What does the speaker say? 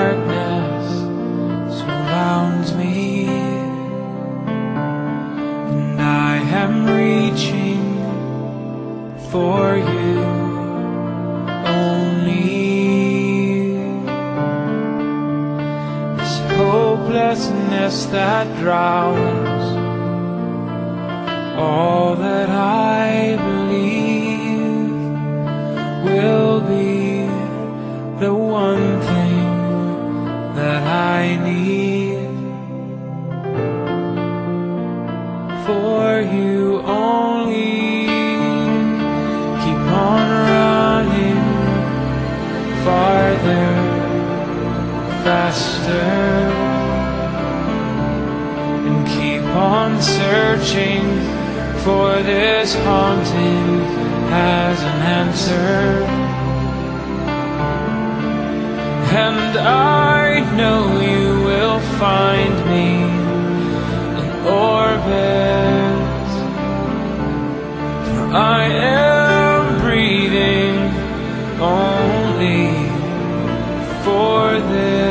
darkness surrounds me, and I am reaching for you only. This hopelessness that drowns all that I believe will be the one thing that I need. For you only, keep on running farther, faster, and keep on searching, for this haunting has an answer. And I know you will find me in orbit, for I am breathing only for this.